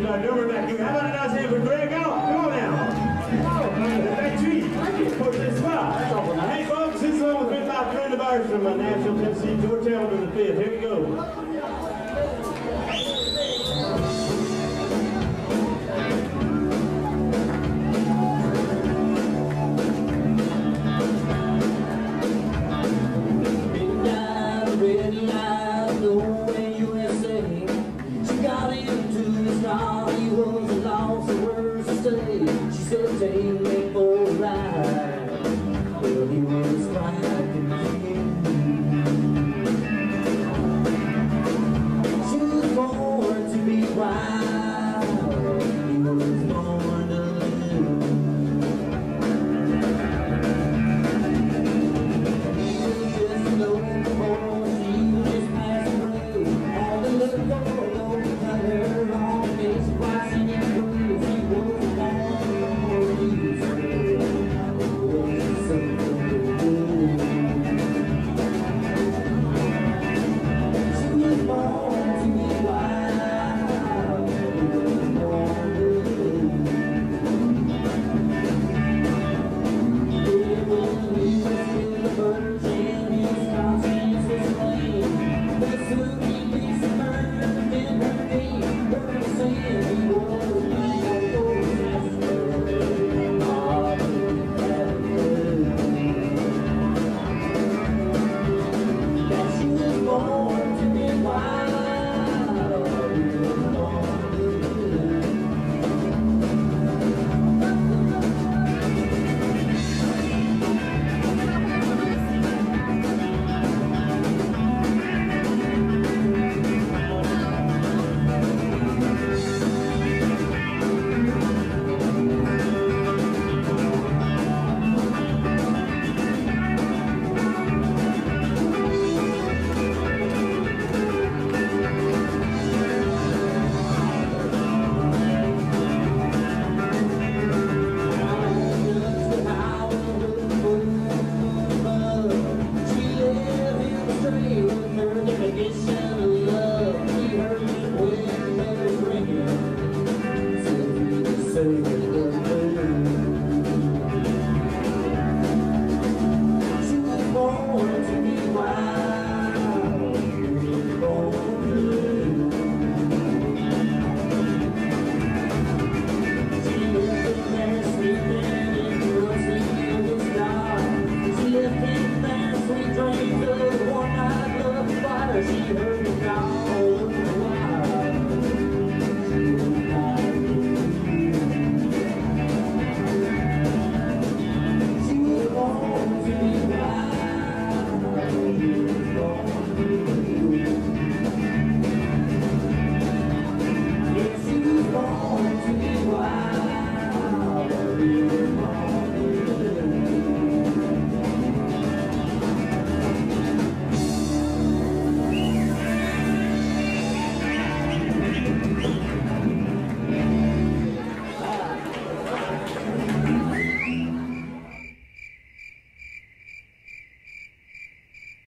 our drummer back here. How about a nice hand for Greg out? Come on now. Oh, that tree. Push this spot. Hey, folks, this song was written by a friend of ours from Nashville, Tennessee, George Hamilton the 5th. Here we go. She said, take me for a ride. Well, he was